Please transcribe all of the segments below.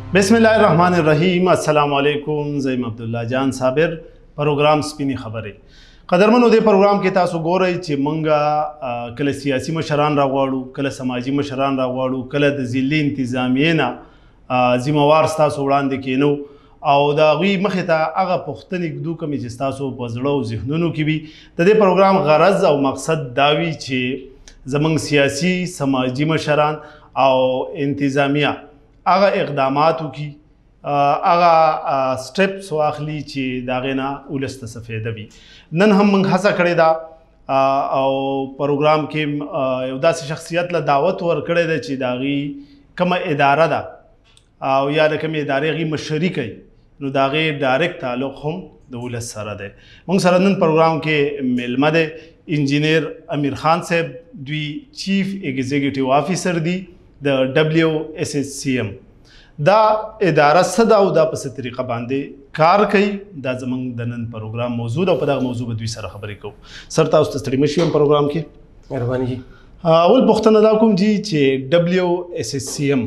بسم الله الرحمن الرحیم. السلام علیکم. زیم عبدالله جان صابر. پروګرام سپینې خبرې. قدرمنو دې پروګرام کې تاسو ګورئ چې مونږه کله سیاسي مشران راغواړو، کله سماجي مشران راغواړو، کله د ضلعي انتظامیې نه ذمهوار ستاسو وړاندې کینو او د هغوی مخې ته هغه پوښتنې ږدو کومې چې ستاسو په زړه او ذهنونو کې وي. د دې پروګرام غرض او مقصد دا وي چې زموږ سیاسي سماجي مشران او انتظامیه هغه اقدامات وکړي، هغه سټپس واخلي چې د هغې نه ولس ته څه فایده وي. نن هم موږ هڅه کړې ده او پروګرام کې یو داسې شخصیت له دعوت ورکړی ده چې د هغې کومه اداره ده او یا د کومې ادارې هغې مشري کوي، نو د هغې ډایرکټ تعلق هم د ولس سره دی. موږ سره نن پروګرام کې میلمه دی انجینیر امیر خان صاحب، دوی چیف ایگزیکټیو آفیسر دی د WSSCM. دا اداره څه ده او دا په څه طریقه باندې کار کوي، دا زموږ د نن پروګرام موضوع ده او په دغه موضوع به دوی سره خبرې کوو. سر تاسو ته ستړي مه شي پروګرام کې. مهرباني جي. اول پوښتنه دا کوم جي چې WSSCM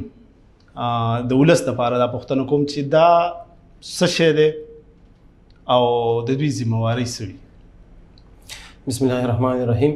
د ولس دپاره دا پوښتنه کوم چې دا څه شی دی او د دوی ذمهوارۍ څه وي؟ بسم الله الرحمن الرحیم.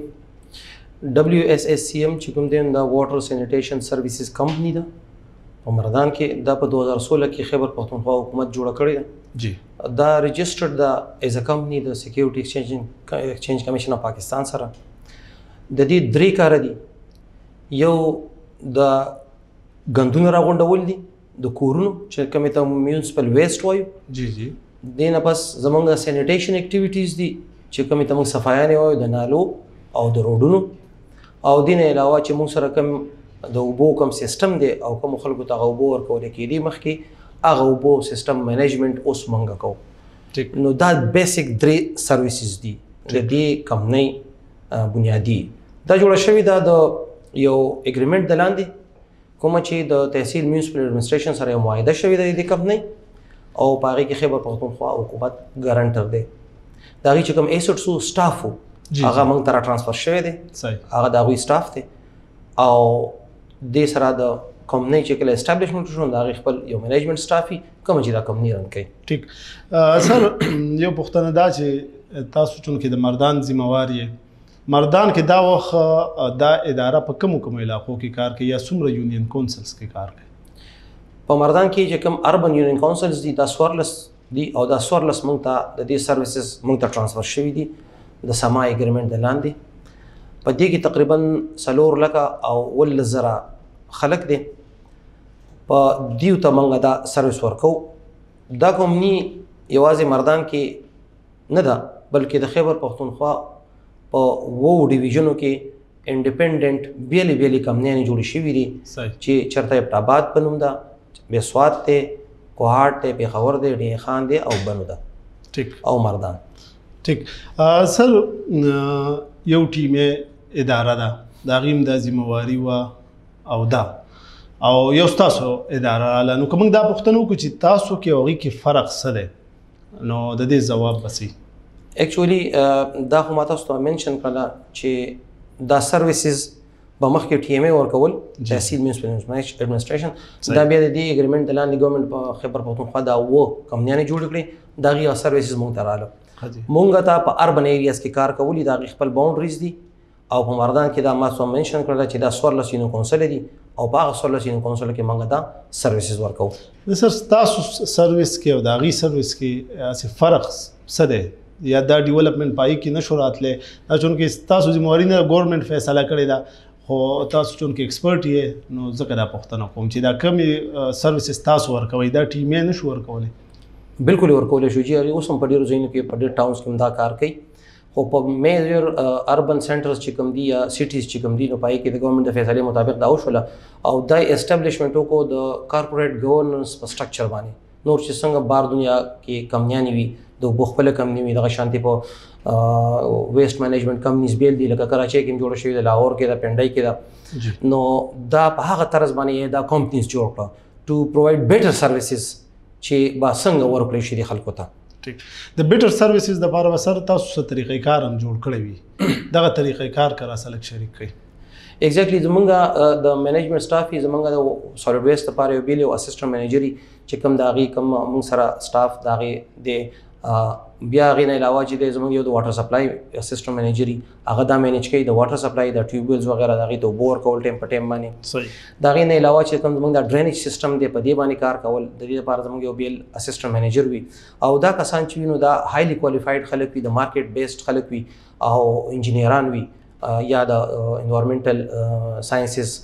WSSCM چې کوم دی دا واټر سینیټیشن سرویسز کمپنی ده په مردان کې. دا په 2016 کې خیبر پښتونخوا حکومت جوړه کړې ده. جی. دا رجسټرډ ده ایز ا کمپنی د سکیورټي ایکسچینج کمیشن اف پاکستان سره. د دې درې کار دي. یو د غندونو راغونډول دي د کورونو چې کومې ته میونسپل ویسټ وایو. جی جی. دې نه پس زمونږ سینیټیشن اکټیویټیز دي چې کومې ته موږ صفایانې وایو د نالو او د روډونو، او دې نه علاوه چې موږ سره کوم د اوبو کوم سیستم دی او کوم خلکو ته هغه اوبه ورکولی کېدي مخکې هغه اوبو سیستم مینجمنټ اوس موږ کوو. نو دا بیسک درې سرویسز دي د دې کمپنۍ بنیادي. دا جوړه شوې ده د یو اګریمنټ د لاندې کومه چې د تحصیل میونسپل ایډمنسټریشن سره یو معاهده شوې ده د دې کمپنۍ او په هغې کې خیبر پښتونخوا حکومت ګارنټر دی. د هغې چې کوم ایسټس و سټاف و هغه موږ ته را ټرانسفر شوی دی، هغه د هغوی سټاف دی او دې سره د کمپنۍ چې کله اسټابلیشمنټ شو د هغې خپل یو مینجمنټ سټاف وي کومه چې دا کمپنۍ رن کوي. ټیک. سر یو پوښتنه دا چې تاسو چونکې د مردان ذمهوار یې، مردان کې دا وخت دا اداره په کومو علاقو کې کار کوي یا څومره یونین کونسلز کې کار کوي؟ په مردان کې چې کوم اربن یونین کونسلز دي دا 14 دي او دا 14 موږ ته د دې سرویسز موږ ته ټرانسفر شوي دي د سما اګریمنټ د لاندې. په دې کې تقریبا 4 لکه او 18,000 خلک دي. په دیو ته موږ دا سرویس ورکو. دا کمپنۍ یوازې مردان کې نه ده بلکې د خیبر پښتونخوا په 2 ډیویژنو کې انډیپینډنټ بیلې بیلې کمپنیانې جوړې شوي دي چې چرته ایبټ آباد په نوم ده، بسوات دی، کوهاټ دی، پېښور دی، ډینګ خان دی او بنو ده. ټیک. او مردان. ټیک. سر یو ټیمې اداره ده، د هغې هم دا ذمهواري وه او دا او یو ستاسو اداره راله. نو که موږ دا پوښتنه وکړو چې تاسو کې او هغې کې فرق څه دی، نو د دې ځواب به څه وي؟ ایکچولی دا خو ما تاسو ته منشن کړله چې دا سرویسز به مخکې TMA ورکول تحصیل میونسپل ایډمنسټریشن. دا بیا د دې اګریمنټ د لاندې ګورنمنټ په خیبر پښتونخوا دا 2 کمپنیانې جوړې کړې، د هغې سرویسز موږ ته راغله. مونږ ته په اربن ایریاز کې کار کولی، د هغې خپل باونډریز دي او په مردان کې دا ما څو منشن کړله چې دا 14 یونین کونسل دي او په هغه 14 یونین کونسل کې موږ دا سرویسز ورکوو. سر ستاسو سرویس کې او د هغې سرویس کې هسې فرق څه دی یا دا ډیولپمنټ په هغې کې نه شو راتلی؟ دا چونکې ستاسو ذمهواري نه ګورنمنټ فیصله کړې ده خو تاسو چونکې ایکسپرټ یې، نو ځکه دا پوښتنه کوم چې دا کومې سرویسز تاسو ورکوئ دا ټیمې نه شو ورکولی؟ بالکل ورکولی شو جي. هغې اوس هم په ډېرو ځایونو کې په ډېر ټاونز کې هم دا کار کوي، خو په میجر اربن سینټرز چې کوم دي یا سیټیز چې کوم دي نو په هغې کې د ګورنمنټ د فیصلې مطابق دا وشوله او دا اسټابلیشمنټ وکړو د کارپوریټ ګورننس په سټرکچر باندې. نور چې څنګه بار دنیا کې کمپنیانې وي، د اوبو خپله کمپنۍ وي، دغه شانتې په ویسټ مینجمنټ کمپنیز بیل دي، لکه کراچۍ کې هم جوړه شوې ده، لاهور کې ده، پنډۍ کې ده. نو دا په هغه طرز باندې دا کمپنیز جوړ کړه ټو پرووایډ بیټر سرویسز چې به څنګه ورکړی شي دې خلکو ته. ټیک. د بیټر سرویسز دپاره به سر تاسو څه طریقې کار هم جوړ کړی وي، دغه طریقې کار که راسره لږ شریک کړئ. ایگزیکټلی زمونږ د منیجمنت سټاف یې زمونږ د سالډ ویسټ لپاره یو بیل یو اسسټنټ منیجر چې کوم د هغې کوم مونږ سره سټاف د هغې دی. بیا هغې نه علاوه چې دی زمونږ یو د واټر سپلای اسسټنټ منیجر هغه دا مینیج کوي د واټر سپلای د ټیوبویلز وغیره د هغې د اوبو ورکول ټایم په ټایم باندې. د هغې نه علاوه چې کوم زمونږ د ډرینیج سیسټم دی په دې باندې کار کول د دې لپاره زمونږ یو بیل اسسټنټ منیجر وي. او دا کسان چې وي نو دا هایلی کوالیفاید خلک وي، د مارکیټ بیسډ خلک وي او انجینیران وي یا د انوایرمنټل ساینسز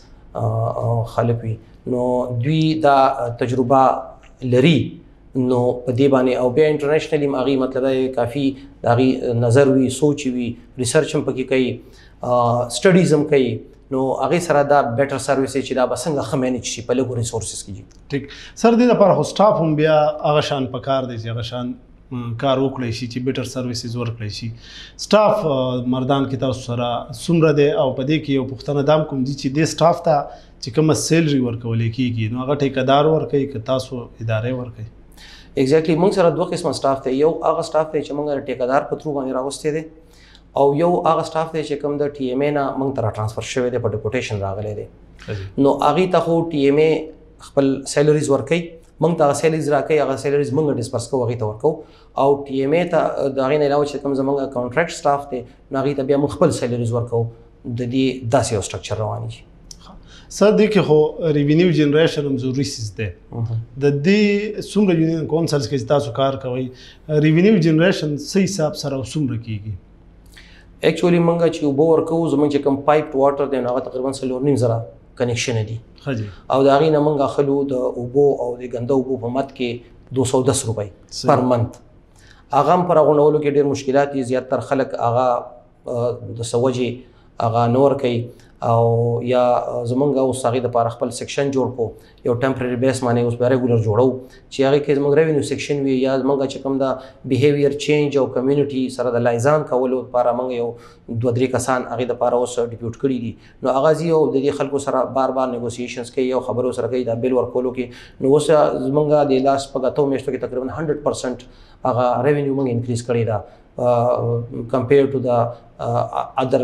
خلک وي. نو دوی دا تجربه لري نو په دې باندې او بیا انټرنیشنلی هغې مطلب دی کافي د هغې نظر وي، سوچ وي، ریسرچ هم پکې کوي، سټډیز هم کوي. نو هغې سره دا بیټر سروس چې دا به څنګه ښه مینیج شي په لږو ریسورسز کې. ټیک سر، دې لپاره خو سټاف هم بیا هغه شان پکار دی چې هغه شان کار وکړی شي چې بیټر سروسز ورکړی شي. سټاف مردان کې تاسو سره څومره دی او په دې کې یو پوښتنه دا هم کوم دي چې دې سټاف ته چې کومه سیلري ورکولی کېږي نو هغه ټیکهدار ورکوي که تاسو ادارې ورکوي؟ ایگزیکټلی موږ سره دوه قسمه سټاف دی. یو هغه سټاف دی چې موږ د ټیکهدار په تھرو باندې راوستی دی، او یو هغه سټاف دی چې کوم د ټي ایم اے نه موږ ته را ټرانسفر شوی دی، په ډیپوټیشن راغلی دی. نو هغې ته خو ټي ایم اے خپل سیلریز ورکوي، موږ ته هغه سیلریز راکوي، هغه سیلریز موږ ډسپرس کوو هغې ته ورکوو. او ټي ایم اے ته د هغې نه علاوه چې کوم زموږ کانټریکټ سټاف دی نو هغې ته بیا موږ خپل سیلریز ورکوو. د دې داسې یو سټرکچر روان دي. سر دې کې خو ریونیو جنریشن هم ضروري سیز دی. د دې څومره یونین کونسلز کې چې تاسو کار کوئ ریونیو جنریشن څه حساب سره او څومره کېږي؟ ایکچولی موږ چې اوبه ورکوو زموږ چې کوم پایپ واټر دی نو هغه تقریبا 4.5 کنیکشن دي او د هغې نه موږ اخلو د اوبو او د ګنده اوبو په مد کې 210 روپۍ پر منت. هغه هم پر غونډولو کې ډېر مشکلات دي، زیاتره خلک هغه د څه وجې هغه نه ورکوي او یا زمونږ اوس هغې دپاره خپل سیکشن جوړ کړو، یو ټمپرري بیس باندې اوس بیا ریګولر جوړو چې هغې کې زموږ ریونیو سیکشن وي یا زمونږ چې کوم د بیهیویر چینج او کمیونټي سره د لایزان کولو لپاره موږ یو 2-3 کسان هغې دپاره اوس ډیپیوټ کړي دي. نو هغه ځي او د دې خلکو سره بار بار نیګوسیشنز کوي او خبرو سره کوي دا بیل ورکولو کې. نو اوس زمونږ د لاس په 2 میاشتو کې تقریبا 100% هغه ریونیو موږ انکریز کړی ده compared to the other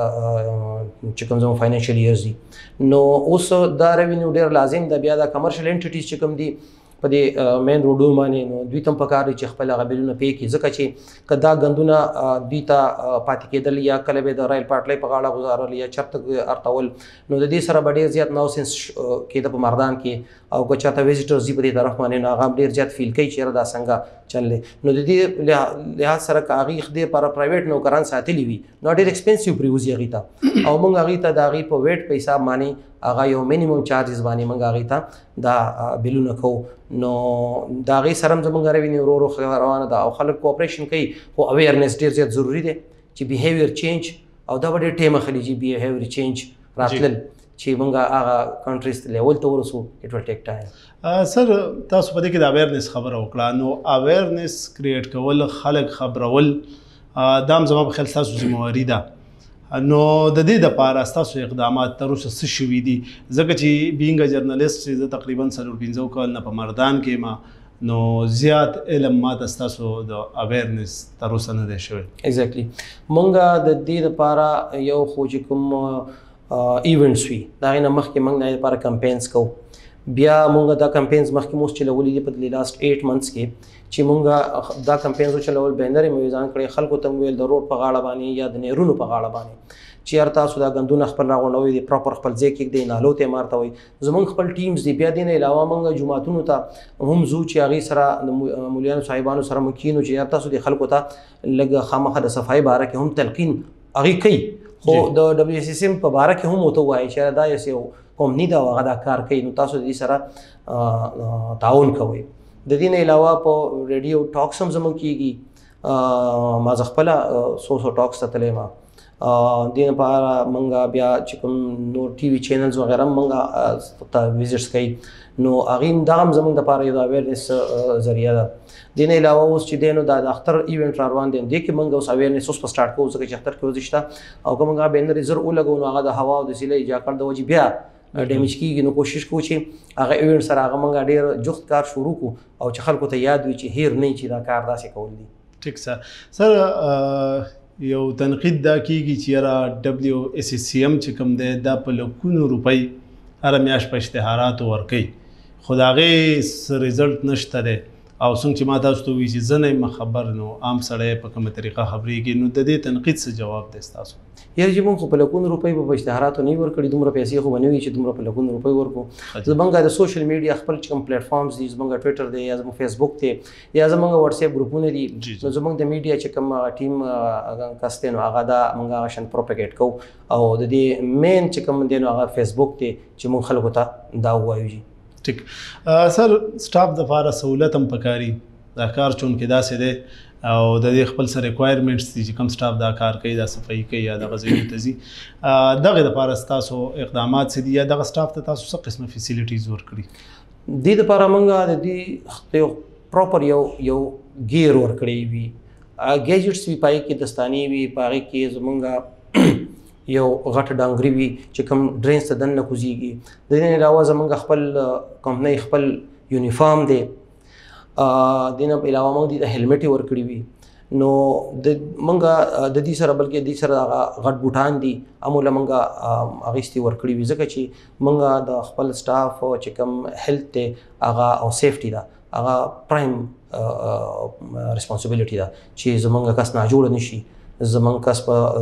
چې کوم زموږ فاینانشل ایئرز دي. نو اوس دا ریونیو ډېر لازم ده. بیا دا کمرشل انټیټیز چې کوم دي په دې مین روډونو باندې نو دوی ته هم پکار دي چې خپل هغه بیلونه پې کړي، ځکه چې که دا ګندونه دوی ته پاتې کېدل یا کله به د رایل پاټلۍ په غاړه ګزارل یا چرته ارتول نو د دې سره به ډېر زیات ناوسینس کېده په مردان کې. او که چاته ویزیټرز دي په دې طرف باندې نو هغه هم ډېر زیات فیل کوي چې یاره دا څنګه چل دی. نو د دې لحاظ سره که هغې خدای لپاره پرایویټ نوکران ساتلي وي نو ډېر ایکسپینسیو پرېوځي هغې ته، او موږ هغې ته د هغې په ویټ په حساب باندې هغه یو مینیمم چارجز باندې موږ هغې ته دا بیلونه کوو. نو د هغې سره هم زموږ ریونیو ورو ورو روانه ده او خلک کوآپریشن کوي. خو اویرنس ډېر زیات ضروري دی چې بیهیویر چینج او دا به ډېر ټایم اخلي چې بیهیویر چینج راتلل چې موږ هغه کنټریز لیول ته ورسو. اټ ول ټیک ټایم. سر تاسو په دې کې د اویرنس خبره وکړه، نو اویرنس کریټ کول، خلک خبرول دا هم زما په خیال ستاسو ذمهواري ده. نو د دې دپاره ستاسو اقدامات تر اوسه څه شوي دي؟ ځکه چې بینګ ا جرنالیست چې زه تقریبا 4-5 کال نه په مردان کې ما نو زیات علم ما ته ستاسو د اویرنس تر اوسه نه دی شوی. ایگزیکټلی موږ د دې دپاره یو خو چې کوم ایونټس وي د هغې نه مخکې موږ د هغې دپاره کمپینز کوو. بیا موږ دا کمپینز مخکې مو چلولي دي په لاست 8 منثس کې چې موږ دا کمپینز وچلول، بینر یې مو ځان کړی، خلکو ته مو ویل د روډ په غاړه باندې یا د نهرونو په غاړه باندې چې یار تاسو دا ګندونه خپل راغونډوئ دي، پراپر خپل ځای کېږدئ، نالو ته یې مارتوئ. زموږ خپل ټیمز دي. بیا دې نه علاوه موږ جوماتونو ته هم ځو چې هغې سره د مولیانو صاحبانو سره مو کینو چې یار تاسو دې خلکو ته لږ خامخا د صفایي باره کې هم تلقین هغې کوي، خو د ډبلیو سی سیم په باره کې هم ورته ووایي چې دا یو کمپني ده او هغه دا کار کوي، نو تاسو د دې سره تعاون کوئ. د دې نه علاوه په ریډیو ټاکس هم زموږ کېږي. ما زه خپله څو ټاکس ته تللی ما. دې لپاره موږ بیا چې کوم نور ټي وي چینلز وغیره هم موږ ته ویزټس کوي. نو هغې دا هم زموږ دپاره یو د اویرنس ذریعه ده. دې نه علاوه اوس چې دی نو دا د اختر ایونټ را روان دی، دې کې موږ اوس اویرنس اوس په سټارټ کوو ځکه چې اختر کې ورزش شته او که موږ هغه بینرې زر ولګو نو هغه د هوا او د سیلۍ جاکړ د وجې بیا ډیمیج کېږي. نو کوشش کوو چې هغه ایونټ سره هغه موږ ډېر جفت کار شروع کړو او چې خلکو ته یاد وي چې هیر نه چې دا کار داسې کول دي. ټیک سر یو تنقید دا کیږي چې یاره WSSCM چې کوم دی دا په لکونو روپۍ هره میاشت په اشتهاراتو ورکوي خو د هغې څه رزلټ نشته دی او څنګه چې ما تاسو ته ووایي چې زه نه یم خبر نو عام سړی په کومه طریقه خبرېږي نو د دې تنقید څه جواب دی ستاسو یاره چې موږ خو په لکونو روپۍ په اشتهاراتو نه ورکړي دومره پیسې خو به نه وي چې دومره په لکونو روپۍ ورکړو زمونږ د سوشل میډیا خپل چې کوم پلیټفارمز دي زمونږ ټویټر دی یا زمونږ فیسبوک دی یا زمونږ واتساپ ګروپونه دي نو زمونږ د میډیا چې کوم ټیم کس دی نو هغه دا موږ هغه شان پروپیګیټ کوو او د دې مین چې کوم دی نو هغه فیسبوک دی چې موږ خلکو ته دا ووایو جي ټیک سر سټاف دپاره سهولت هم پکاري دا کار چونکې داسې دی او د دې خپل سره ریکوایرمنټس دي چې کوم سټاف دا کار کوي دا صفایي کوي یا دغه ځایونو ته ځي دغې دپاره ستاسو اقدامات څه دي یا دغه سټاف ته تاسو څه قسمه فیسیلیټیز ورکړي دې دپاره موږ د دې یو پراپر یو ګیر ورکړی وي ګیجټس وي پای کې دستانې وي په هغې کې زمونږ یو غټ ډانګري وي چې کوم ډرینز ته دننه کوزیږي د دې نه علاوه زمونږ خپل کمپنۍ خپل یونیفارم دی دې نه علاوه موږ دې ته هیلمټ ورکړي وي نو موږ د دې سره بلکې دې سره هغه غټ بوټان دي اموله موږ اخیستي ورکړي وي ځکه چې موږ د خپل سټاف چې کوم هیلث دی هغه او سیفټي ده هغه پرایم ریسپانسبیلیټي ده چې زمونږ کس ناجوړه نشي زمونږ کس په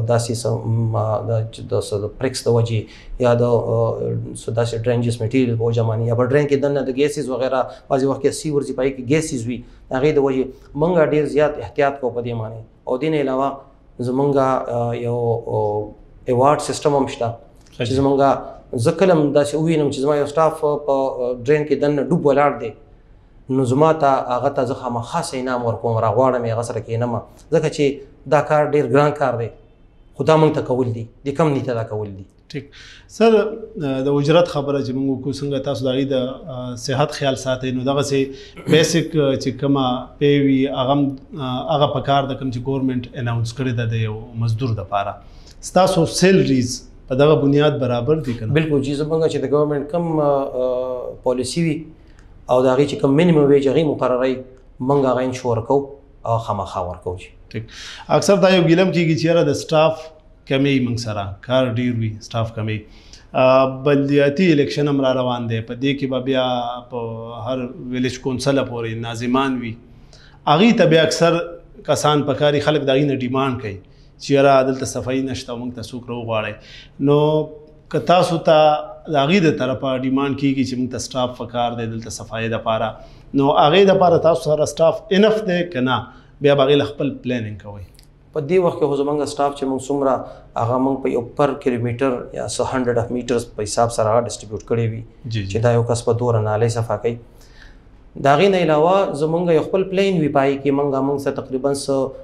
داسې د پریکس د وجې یا د داسې ډرینجز میټیریل په وجه باندې یا په ډرین کې دننه د ګیسز وغیره بعضې وخت کې سی ورځي پای کې ګیسز وي هغې د وجې موږ ډېر زیات احتیاط کوو په دې باندې او دې نه علاوه زمونږ یو ایوارډ سیسټم هم شته چې زمونږ زه کله هم داسې ووینم چې زما یو سټاف په ډرین کې دننه ډوب ولاړ دی نو زما ته هغه ته زه خامخا انعام ورکوم راغواړم یې هغه سره کښېنم ځکه چې دا کار ډېر ګران کار دی خو دا موږ ته کول دي د کمپنۍ ته دا کول دي ټیک سر د اجرت خبره چې موږ وکړو څنګه تاسو د هغې د صحت خیال ساتئ نو دغسې بیسک چې کومه پی وي هغه په کار د کوم چې ګورنمنټ اناونس کړې ده د یو مزدور دپاره ستاسو سیلریز په دغه بنیاد برابر دي که نه بلکل جی زمونږ چې د ګورنمنټ کوم پالیسي وي او د هغې چې کوم منیمم ویج هغې مقرروي موږ هغه انشور کوو او خامخا ورکوو چې ټیک اکثر دا یو ګیلم کېږي چې یاره د سټاف کمی موږ سره کار ډېر وي سټاف کمی بلدیاتي الیکشن هم را روان دی په دې کې به بیا په هر ویلیج کونسله پورې ناظمان وي هغې ته بیا اکثر کسان پکاري خلک د هغې نه ډیمانډ کوي چې یاره دلته صفایي نشته او موږ ته څوک راوغواړئ نو که تاسو ته د هغې د طرفه ډیمانډ کېږي چې موږ ته سټاف پکار دی دلته صفایي دپاره نو هغې دپاره تاسو سره سټاف انف دی که نه بیا به هغې له خپل پلانینګ کوئ په دې وخت کې خو زمونږ سټاف چې موږ څومره هغه موږ په یو پر کیلومیټر یا 100 اف میټرز په حساب سره هغه ډسټریبیوټ کړی وي چې دا یو کس په دوره نالۍ صفا کوي د هغې نه علاوه زمونږ یو خپل پلین وي پای کې موږ سره تقریبا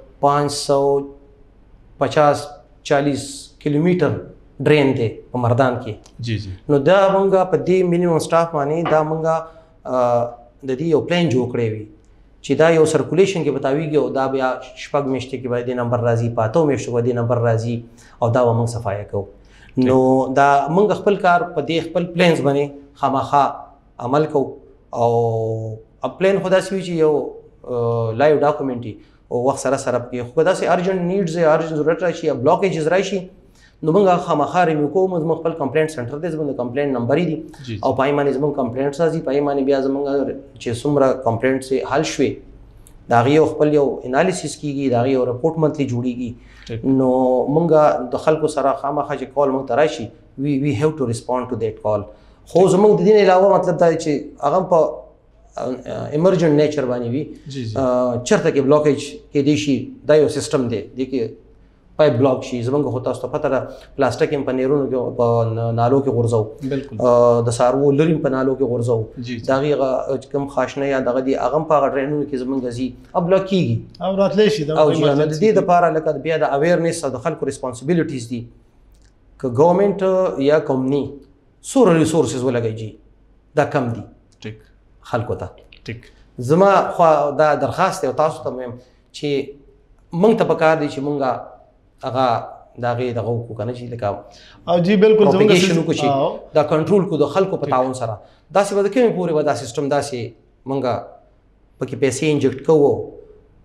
540 کیلومیټر ډرین دی په مردان کې نو دا موږ په دې مینیمم سټاف باندې دا موږ د دې یو پلان جوړ کړی وي چې دا یو سرکولیشن کې بتاویږي او دا بیا شپږ میاشتې کې به دې نمبر راځي په اتو میاشتو به دې نمبر راځي او دا به موږ صفایه کوو نو دا موږ خپل کار په دې خپل پلانز باندې خامخا عمل کوو او پلان خو داسې وي چې یو لایو ډاکومنټ او وخت سره سره پکې خو داسې ارجنټ نیډز ارجنټ ضرورت راشي یا بلاکیجز راشي نو موږ خامخا ریویو کوو زموږ خپل کمپلینټ سنټر دی زموږ د کمپلینټ نمبر دي او پای باندې زموږ کمپلینټس راځي پای باندې بیا زموږ چې څومره کمپلینټس حل شوي د هغې یو خپل یو انالیسیس کېږي د هغې یو رپورټ منتلی جوړېږي نو موږ د خلکو سره خامخا چې کال موږ ته راشي وی هیو ټو ریسپونډ ټو دیټ کال خو زموږ د دې نه علاوه مطلب دا چې هغه په ایمرجنټ نیچر باندې وي چېرته کې بلاکیج کېدی شي دا یو سیسټم دی دې کې پایپ بلاک شي زمونږ خو تاسو ته پته ده پلاسټک هم په نیرونو کې په نالو کې غورځوو د څاروو لرې هم په نالو کې غورځوو د هغې کوم خاشنه یا دغه دي هغه هم په هغه ډرینونو کې زمونږ ځي او بلاک کېږي او راتلی شي او د دې دپاره لکه بیا د اویرنس او د خلکو ریسپانسبیلیټیز دي که ګورنمنټ یا کمپني څومره ریسورسز ولګوي جي دا کم دي خلکو ته زما خو دا درخواست دی او تاسو ته مهم چې موږ ته پکار دی چې موږ هغه د هغې دغه وکړو که نه چې لکه او جی بالکل پروپیګیشن وکړو چې دا کنټرول کړو د خلکو په تعاون سره داسې به د کومې پورې به دا سیسټم داسې موږ پکې پیسې انجکټ کوو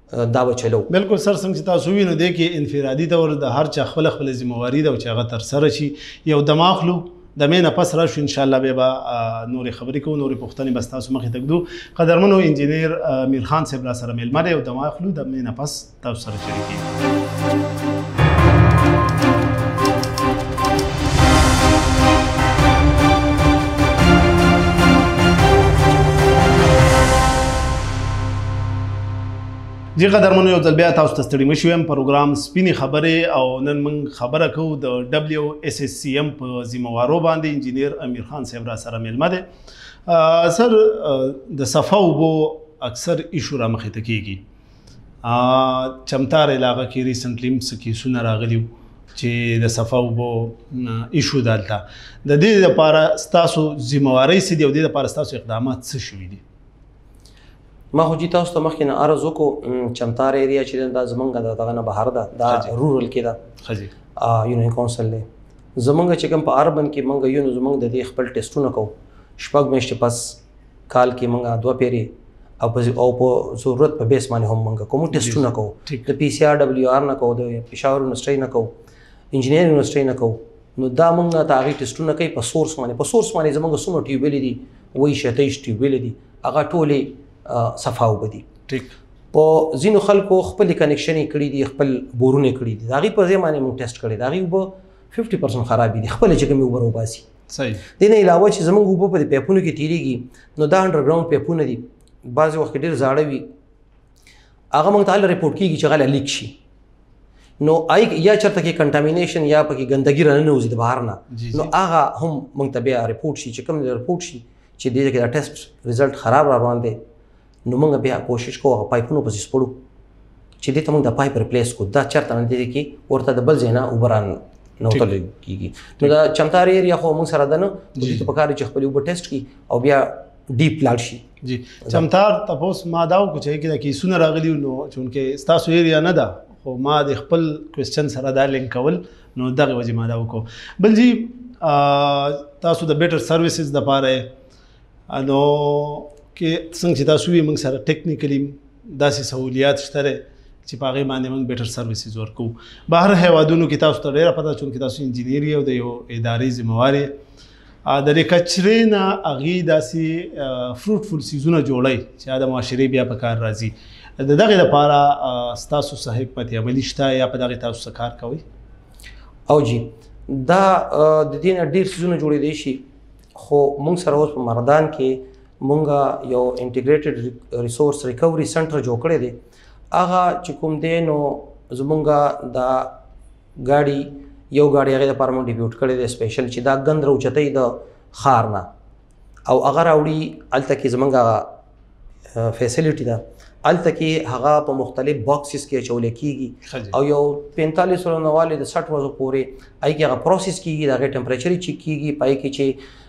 دا به چلو. بالکل سر څنګه چې تاسو وینئ دی کې انفرادي طور د هر چا خپله خپله ذمهواري ده او چې هغه ترسره شي. یو دماغ لو د مې نه پس راشو انشاءالله بیا به نورې خبرې کوو، نورې پوښتنې به ستاسو مخې ته ږدو. قدرمنو انجینیر میرخان صاحب را سره میلمه دی او دماغ لو د مې نه پس تاسو سره شریکېږو. جی قدرمنو یو ځل بیا تاسو ته ستړي مه شو یم. پروګرام سپینې خبرې او نن موږ خبره کوو د WSSCM په ذمهوارو باندې. انجینیر امیرخان صاحب را سره میلمه دی. سر د صفا اوبو اکثر ایشو را مخې ته کېږي. چمتار علاقه کې ریسنټلی څه کیسونه راغلي وو چې د صفا اوبو ایشو دلته د دې لپاره ستاسو ذمهوارۍ څه دي او د دې لپاره ستاسو اقدامات څه شوي دي؟ ما خو جی تاسو ته مخکې نه عرض وکړو چمتار ایریا چې دا زمونږ د دغه نه بهر ده، دا رورل کې ده، یونین کونسل دی. زمونږ چې کوم په اربن کې مونږ یو نو زمونږ د دې خپل ټیسټونه کوو. 6 میاشتې پس کال کې مونږ 2 پیرې او په ضرورت په بیس باندې هم مونږ کوم ټیسټونه کوو. د PCR WR نه کوو، د پېښور یونیورسټۍ نه کوو، انجینیر یونیورسټۍ نه کوو. نو دا مونږ ته هغې ټیسټونه کوي په سورس باندې. په سورس باندې زمونږ څومره ټیوبویلې دي 27 ټیوبویلې دي، هغه ټولې صفا اوبه دي. په ځینو خلکو خپل کنیکشن یې کړي دي، خپل بورونه کړي دي، د هغې په ځای باندې موږ ټیسټ کړي. د هغې اوبه 50% خرابې دي، خپله چې کومې اوبه راوباسي. دې نه علاوه چې زموږ اوبه په دې پیپونو کې تېرېږي نو دا انډرګراونډ پیپونه دي، بعضې وخت کې ډېر زاړه وي، هغه موږ ته هله ریپورټ کېږي چې هغه لیک شي. نو یا چېرته کې کنټامینیشن یا پکې ګندګي راننوځي د بهر نه، نو هغه هم موږ ته بیا ریپورټ شي. چې کوم ریپورټ شي چې دې کې دا ټیسټ رزلټ خراب را روان دی، نو موږ بیا کوشش کوو هغه پایپونو پسې سپړو چې دې ته موږ د پایپ ریپلیس کړو. دا چېرته نه دی کې ورته د بل ځای نه اوبه رانوتلی کېږي. نو دا چمتار ایریا خو موږ سره ده نه، دې ته پکار چې خپلې اوبه ټیسټ کړي او بیا ډیپ لاړ شي. جی چمتار تپوس ما دا وکړو چې کې دا کیسونه راغلي نو چونکې ستاسو ایریا نه ده، خو ما د خپل کوېسچن سره دا لینک کول، نو دغې وجې ما دا وکړو. بل جی تاسو د بیټر سروسز دپاره نو کې څنګه چې تاسو وی موږ سره ټیکنیکلی داسې سہولیات شته چې په هغې باندې موږ بیټر سروسز ورکوو. بهر هیوادونو کې تاسو ته ډېره پته چونکې تاسو انجینیر یې او د یو ادارې ذمهوار یې، د دې کچرې نه هغې داسې فروټفل سیزونه جوړئ چې د معاشرې بیا په کار راځي. د دغې لپاره ستاسو څه حکمت عملي شته یا په دغې تاسو څه کار کوئ؟ او جی دا د دې نه ډېر سیزونه جوړېدی شي، خو موږ سره اوس په مردان کې مونږه یو انټیګریټډ ریسورس ریکوري سنټر جوړ کړی دی. هغه چې کوم دی نو زمونږه دا ګاډي یو ګاډي هغې دپاره مونږ ډیپیوټ کړی دی سپیشل چې دا ګند راوچتوي د ښار نه او هغه راوړي هلته کې زمونږ هغه فیسیلیټي ده، هلته کې هغه په مختلف باکسز کې اچولی کېږي او یو 45 ورځو نه والې د 60 ورځو پورې هغې کې هغه پروسس کېږي، د هغې ټمپریچر یې چیک کېږي، په هغې کې چې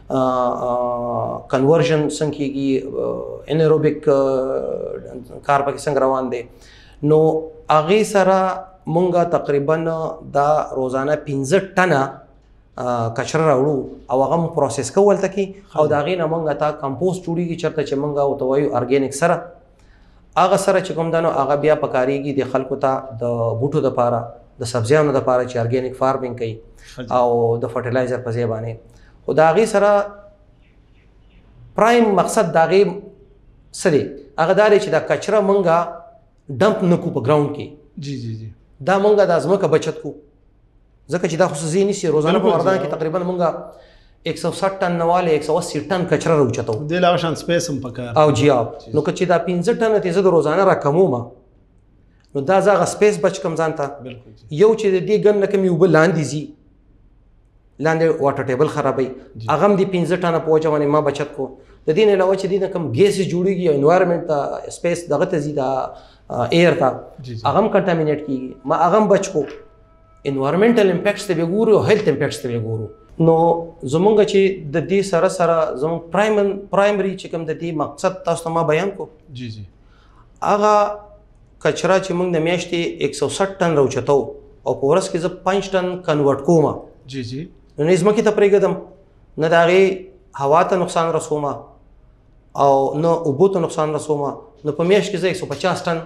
کنورژن څنګه کېږي، انیروبیک کار پکې څنګه روان دی. نو هغې سره مونږ تقریبا دا روزانه 15 ټنه کچره راوړو او هغه مونږ پروسس کوو هلته کې او د هغې نه مونږ ته کمپوسټ جوړېږي چېرته چې مونږ ورته وایو ارګینک سره. هغه سره چې کوم ده نو هغه بیا پکارېږي د خلکو ته د بوټو دپاره، د سبزیانو دپاره چې ارګینک فارمینګ کوي او د فرټیلایزر په ځای باندې. خو د هغې سره پرایم مقصد د هغې څه دی؟ هغه دا دی چې دا کچره مونږ ډمپ نه کړو په گراوند کې. جی جی جی دا مونږ دا ځمکه بچت کړو ځکه چې دا خو څه ځای نیسي. روزانه په مردان کې تقریبا مونږ 160 ټن نه والې 180 ټن کچره راوچتو. دې له هغه شان سپیس هم پکار او جی نو که چې دا 15 ټنه ته زه د روزانه راکموم نو دا زه هغه سپیس بچ کم ځان ته. یو چې د دې ګند نه کومې اوبه لاندې ځي، لاندې واټر ټیبل خرابوي، هغه هم د 15 ټنه په وجه باندې ما بچت کو. د دې نه علاوه چې دې نه کوم ګیسز جوړېږي او انوایرمنټ ته سپیس دغه ته ځي دا ایر ته هغه هم کنټامینیټ کېږي، ما هغه هم بچ کو. انوایرمنټل امپیکټس ته به ګورو او هیلث امپیکټس ته به ګورو. نو زمونږ چې د دې سره سره زمونږ پرایمري چې کوم د دې مقصد تاسو ته ما بیان کو، جی جی هغه کچره چې موږ د میاشتې 160 ټن راوچتو او په ورځ کې زه 5 ټن کنورټ کوم. جی جی نو نه ځمکې ته پرېږدم، نه د هغې هوا ته نقصان رسوم او نه اوبو ته نقصان رسوم. نو په میاشت کې زه 150 ټن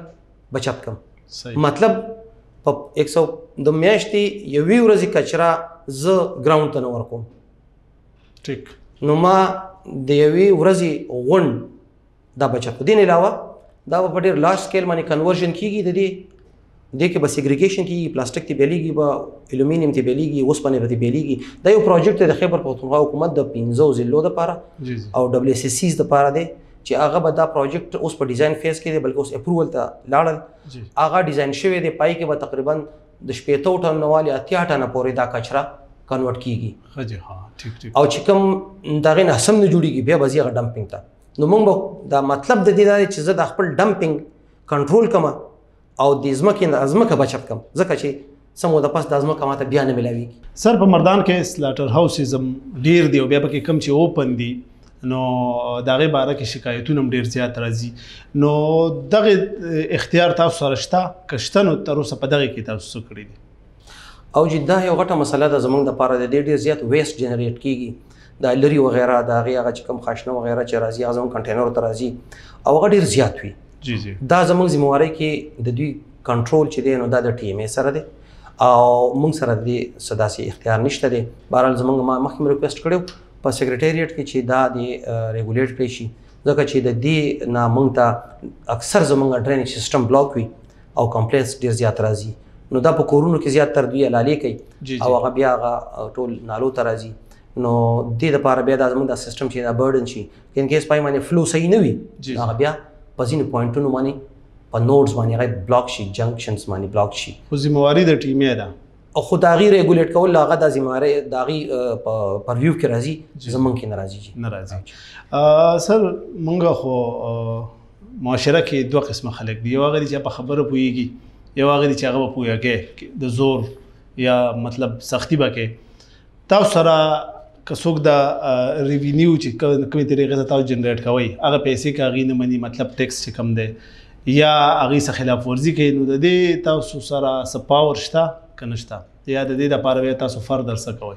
بچت کم. صحیح. مطلب په 100 د میاشتې یوې ورځې کچره زه ګراوند ته نه ورکوم. ټیک. نو ما د یوې ورځې غونډ دا بچت کو. دین علاوه دا په ډېر لارج سکیل باندې کنورژن کیږي. د دې کې به سیګریګیشن کیږي، پلاستیک ته بیلیږي، به الومینیم ته بیلیږي، اوسپنې ته بیلیږي. دا یو پروجیکټ د خیبر پختونخوا حکومت د 15 ضلعو لپاره او WSSCs لپاره دی چې هغه به دا پروجیکټ اوس په ډیزاین فیز کې دی، بلکې اوس اپروول ته لاړل. هغه ډیزاین شوی دی، پای کې به تقریبا د 80 ټن نوالي 80 ټن پورې دا کچره کنورټ کیږي. او چې کوم دغه نه سم نه جوړیږي بیا به ځي هغه ډمپینګ ته. نو موږ دا مطلب د دې دا چې زه د خپل ډمپینګ کنټرول کړم او د ځمکه بچت کړم، ځکه چې سمو د پاس د ځمکه ماته بیا نه ملاویږي. سر په مردان کې سلاټر هاوسز ډیر دی او بیا پکې کم چې اوپن دي، نو دغه باره کې شکایتونه هم ډیر زیات راځي. نو دغه اختیار تاسو سره شته کشته؟ نو تر اوسه په دغه کې تاسو څه کړی دي؟ او چې دا یو غټه مسله ده زمونږ دپاره، د دې ډېر زیات ویسټ جنریټ کیږي، د لري وغیره د هغې هغه چې کوم خاشنه وغیره چې راځي هغه زموږ کنټینرو ته راځي او هغه ډېر زیات وي. دا زموږ ذمهوارۍ کې د دوی کنټرول چې دی نو دا د TMA سره دی او موږ سره د دې څه داسې اختیار نشته دی. بهرحال زموږ ما مخکې ریکویسټ کړی په سیکریټریټ کې چې دا د ریګولیټ کړی شي، ځکه چې د دې نه موږ ته اکثر زموږ ډرینیج سیسټم بلاک وي او کمپلیټس ډېر زیات راځي. نو دا په کورونو کې زیات تر دوی لالې کوي او هغه بیا هغه ټول نالو ته راځي. نو دې دپاره بیا دا زموږ دا سیسټم چې دا برډن شي ان کیس پای باندې فلو صحیح نه وي، هغه بیا په ځینو پوینټونو باندې په نوډز باندې هغه بلاک شي، جنکشنز باندې بلاک شي. خو ذمهواري د TMA ده او خو د هغې ریګولیټ کول هغه دا ذمهوارۍ د هغې په پرویو کې راځي، زموږ کې نه راځي. سر موږ خو معاشره کې دوه قسمه خلک دي، یو هغه دي چې په خبره پوهېږي، یو هغه دي چې هغه به پوهېږي د زور یا مطلب سختي به کوي. تاسو سره که څوک د ریوینیو چې کومې طریقې سره تاسو جنریټ کوئ هغه پیسې که هغې نه مني، مطلب ټیکس چې کم دی یا هغې څه خلاف ورزي کوي، نو د دې تاسو سره څه پاور شته که نشته یا د دې دپاره بیا تاسو فردر څه کوئ؟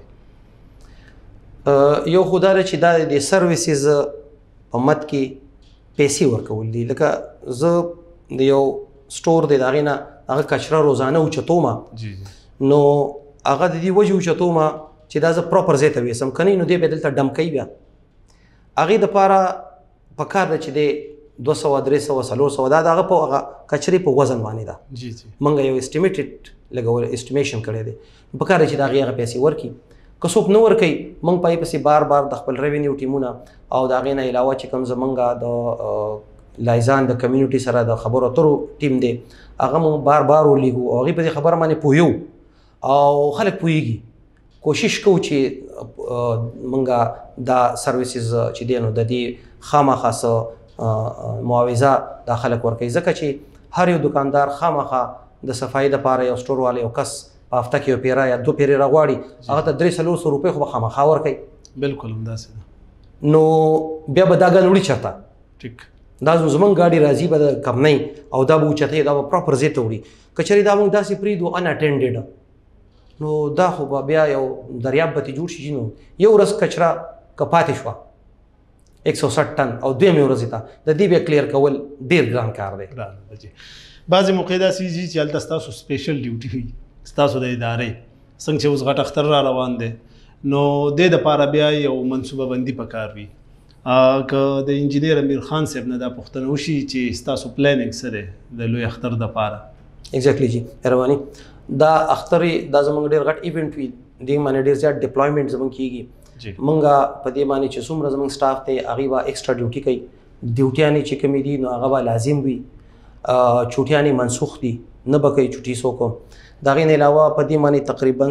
یو خو دا دی چې دا د سروسز په مد کې پیسې ورکول دي. لکه زه د یو سټور دی د هغې نه هغه کچره روزانه اوچتومه، نو هغه د دې وجې اوچتومه چې دا زه پراپر ځای ته ویسم، که نه نو دی بیا دلته ډم کوي. بیا هغې دپاره پکار ده چې دی 200 300 400 دا د هغه په هغه کچرې په وزن باندې ده. موږ یو اسټیمیټډ لګول اسټیمیشن کړی دی، پکار دی چې د هغې هغه پیسې ورکړي. که څوک نه ورکوي موږ پای پسې بار بار د خپل ریونیو ټیمونه او د هغې نه علاوه چې کوم زموږ د لایزان د کمیونټي سره د خبرو اترو ټیم دی هغه موږ بار بار ولیږو او هغې په دې خبره باندې پوهیو او خلک پوهیږي. کوشش کوو چې موږ دا سروسز چې دی نو د دې خامخا څه معاوضه دا خلک ورکوي، ځکه چې هر یو دکاندار خامخا د صفایي دپاره یو سټور والا یو کس په هفته کې یو پیره یا 2 پیرې راغواړي هغه ته 300 روپۍ خو به خامخا ورکوي. بالکل همداسې ده. نو بیا به دا ګاډي وړي چېرته؟ ټیک. دا زموږ ګاډي راځي به د کمنۍ او دا به اوچتوي، دا به پراپر ځای ته وړي. که چېرې دا موږ داسې پرېږدو اناټینډډ نو دا خو به بیا یو دریاب به ترې جوړ شي. نو یو ورځ کچره که پاتې شوه 160 ټن او دویمې ورځې ته د دې بیا کلیر کول ډېر ګران کار دی. بعضې موقع داسې ځي چې هلته ستاسو سپیشل ډیوټي وي ستاسو د ادارې، څنګه چې اوس غټ اختر را روان دی نو دې دپاره بیا یو منصوبه بندي پکار وي. که د انجینیر امیر خان صاحب نه دا پوښتنه وشي چې ستاسو پلانینګ څه دی د لوی اختر دپاره؟ ایگزیکټلی جی، مهرباني. دا اختر دا زموږ ډېر غټ ایونټ وي، دې باندې ډېر زیات ډپلایمنټ زموږ کېږي. موږ په دې باندې چې څومره زموږ سټاف دی هغې به ایکسټرا ډیوټي کوي، ډیوټیانې چې کومې دي نو هغه به لازم وي، چوټیانې منسوخ دي نه به کوي چوټي څوک. د هغې نه علاوه په دې باندې تقریبا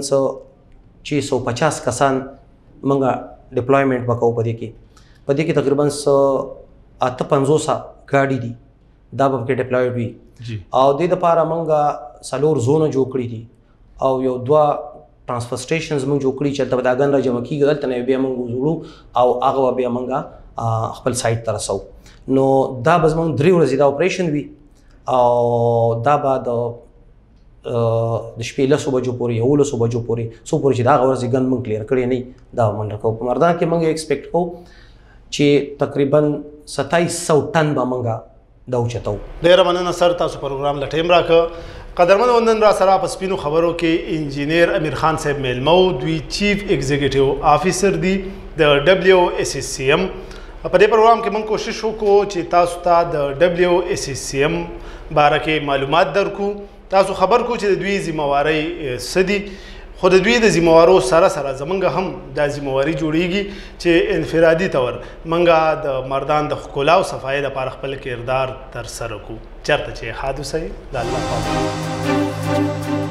150 کسان موږ ډپلایمنټ به کوو. په دې کې تقریبا 850 ګاډي دي دا به پکې ډپلایډ وي او دې دپاره موږ 4 زونه جوړ کړي دي او یو 2 ټرانسفر سټیشنز موږ جوړ کړي چې هلته به دا ګن را جمع کېږي، هلته نه بیا موږ وزړو او هغه به بیا موږ خپل سایټ ته رسوو. نو دا به زموږ 3 ورځې دا اپریشن وي او دا به د شپې 10 بجو پورې 11 بجو پورې څو پورې چې دا هغه ورځې ګن موږ کلیر کړی نه دا منډه کوو. په مردان کې موږ ایکسپیکټ کوو چې تقریبا 2700 ټن به موږ دا اوچتو. ډیره مننه سر، تاسو پروګرام له ټایم راکړه. قدرمنو نن را سره په سپینو خبرو کې انجینیر امیر خان صاحب میلمه و. دوی چیف ایگزیکټیو افیسر دي د WSSCM. په دې پروګرام کې موږ کوشش وکړو چې تاسو ته د WSSCM باره کې معلومات درکو، تاسو خبر کو چې د دوی ذمہوارۍ څه دي، خو د دوی د ذمہوارو سره سره زمونږ هم دا ذمہواري جوړیږي چې انفرادي طور موږ د مردان د ښکلا او صفایۍ لپاره خپل کردار ترسره کړو. چېرته چې ښاد اوسئ، د الله پاک.